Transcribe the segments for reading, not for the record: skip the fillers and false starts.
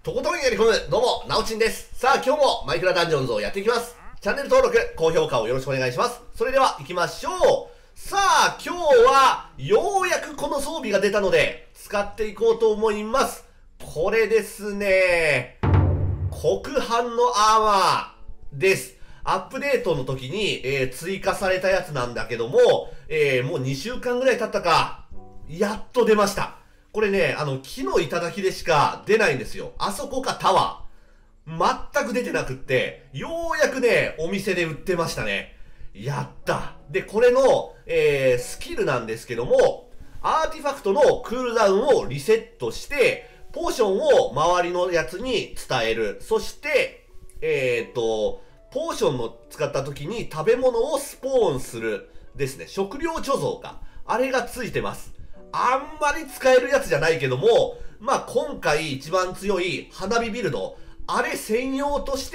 とことんやり込む、どうも、なおちんです。さあ、今日もマイクラダンジョンズをやっていきます。チャンネル登録、高評価をよろしくお願いします。それでは、行きましょう。さあ、今日は、ようやくこの装備が出たので、使っていこうと思います。これですね。黒斑のアーマーです。アップデートの時に、追加されたやつなんだけども、もう2週間ぐらい経ったか、やっと出ました。これね、木の頂でしか出ないんですよ。あそこかタワー。全く出てなくって、ようやくね、お店で売ってましたね。やった。で、これの、スキルなんですけども、アーティファクトのクールダウンをリセットして、ポーションを周りのやつに伝える。そして、ポーションの使った時に食べ物をスポーンする。ですね。食料貯蔵か。あれがついてます。あんまり使えるやつじゃないけども、まあ、今回一番強い花火ビルド、あれ専用として、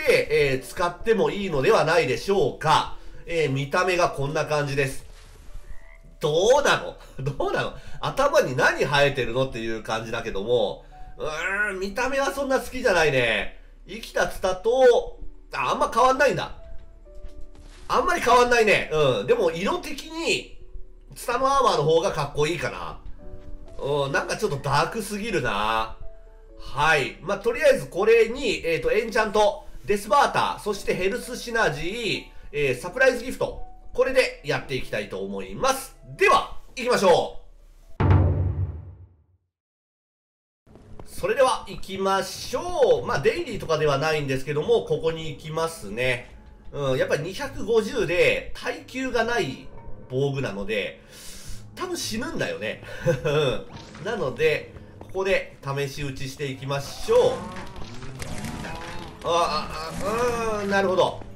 使ってもいいのではないでしょうか。見た目がこんな感じです。どうなのどうなの頭に何生えてるのっていう感じだけども、見た目はそんな好きじゃないね。生きたツタと、あんま変わんないんだ。あんまり変わんないね。でも色的に、ツタのアーマーの方がかっこいいかな。なんかちょっとダークすぎるな。はい。まあ、とりあえずこれに、エンチャント、デスバーター、そしてヘルスシナジー、サプライズギフト。これでやっていきたいと思います。では、行きましょう。それでは行きましょう。まあ、デイリーとかではないんですけども、ここに行きますね。やっぱり250で耐久がない防具なので、多分死ぬんだよね。なので、ここで試し撃ちしていきましょう。なるほど。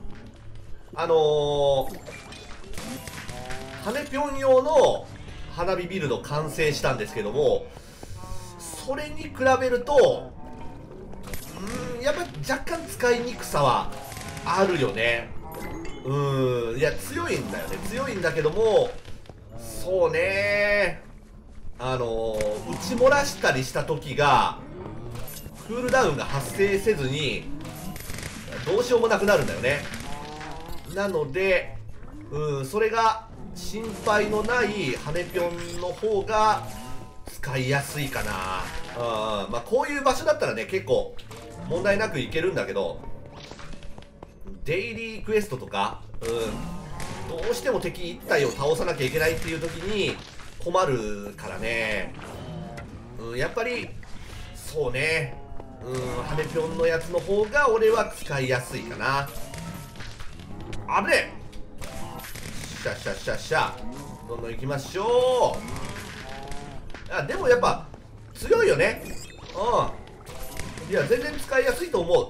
羽ぴょん用の花火ビルド完成したんですけども、それに比べると、やっぱ若干使いにくさはあるよね。いや、強いんだよね。強いんだけども、そうね撃ち漏らしたりした時が、クールダウンが発生せずに、どうしようもなくなるんだよね。なので、それが心配のない羽ぴょんの方が使いやすいかな。まあ、こういう場所だったらね、結構問題なくいけるんだけど、デイリークエストとか、どうしても敵1体を倒さなきゃいけないっていう時に困るからね。やっぱり、そうね。羽ぴょんのやつの方が俺は使いやすいかな。危ねえ。シャシャシャシャ。どんどん行きましょう。でもやっぱ、強いよね。いや、全然使いやすいと思う。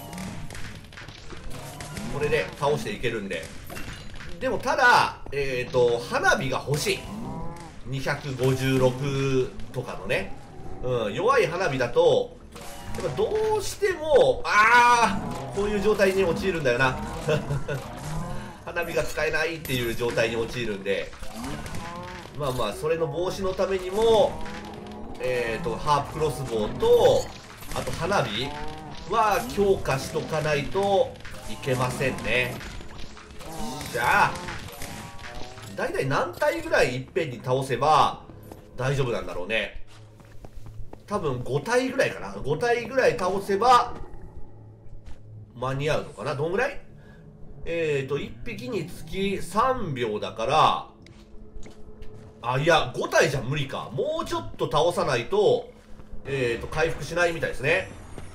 これで倒していけるんで。でもただ、花火が欲しい。256とかのね。弱い花火だと、やっぱどうしても、こういう状態に陥るんだよな。花火が使えないっていう状態に陥るんで。まあまあ、それの防止のためにも、ハープクロスボウと、あと花火は強化しとかないといけませんね。じゃあ、だいたい何体ぐらいいっぺんに倒せば大丈夫なんだろうね。多分5体ぐらいかな。5体ぐらい倒せば間に合うのかな。どんぐらい1匹につき3秒だから、いや、5体じゃ無理か。もうちょっと倒さないと、回復しないみたいですね。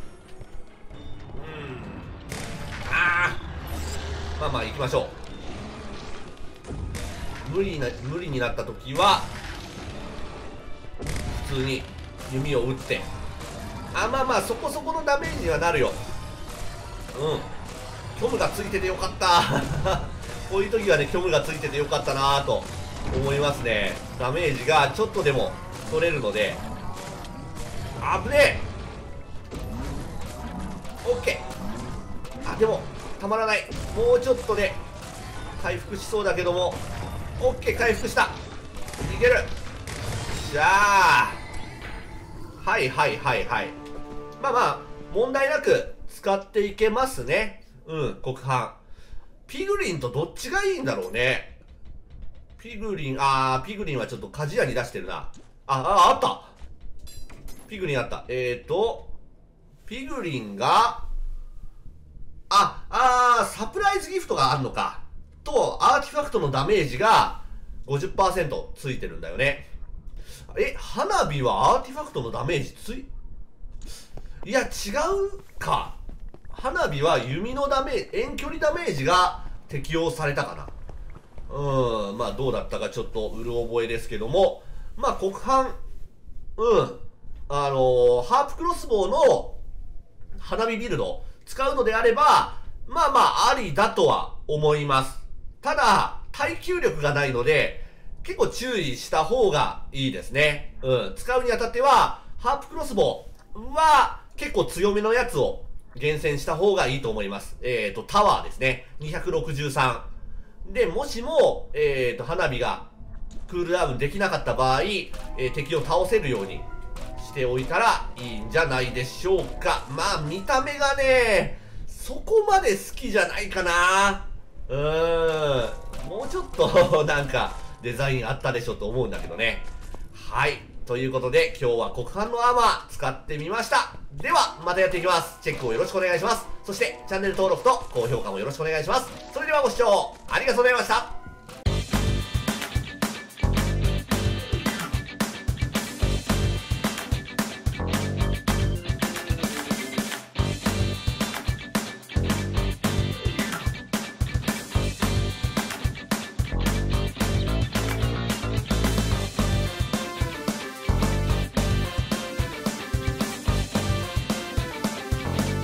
まあまあ、行きましょう。無理になった時は普通に弓を打って、まあまあそこそこのダメージにはなるよ。虚無がついててよかったこういう時はね、虚無がついててよかったなぁと思いますね。ダメージがちょっとでも取れるので。危ねえ。オッケー。でもたまらない。もうちょっとで回復しそうだけども。オッケー、回復した。いける。じゃあ、はいはいはいはい。まあまあ問題なく使っていけますね。うん、国販。ピグリンとどっちがいいんだろうね。ピグリンはちょっと鍛冶屋に出してるな。あった。ピグリンあった。ピグリンが、サプライズギフトがあるのか。と、アーティファクトのダメージが 50% ついてるんだよね。花火はアーティファクトのダメージいや、違うか。花火は弓の遠距離ダメージが適用されたかな。まあどうだったかちょっとうる覚えですけども、まあ国販、ハープクロスボウの花火ビルド使うのであれば、まあありだとは思います。ただ、耐久力がないので、結構注意した方がいいですね。使うにあたっては、ハープクロスボウは結構強めのやつを厳選した方がいいと思います。タワーですね。263。で、もしも、花火がクールダウンできなかった場合、敵を倒せるようにしておいたらいいんじゃないでしょうか。まあ、見た目がね、そこまで好きじゃないかな。もうちょっと、なんか、デザインあったでしょと思うんだけどね。はい。ということで、今日は国販のアーマー使ってみました。では、またやっていきます。チェックをよろしくお願いします。そして、チャンネル登録と高評価もよろしくお願いします。それではご視聴ありがとうございました。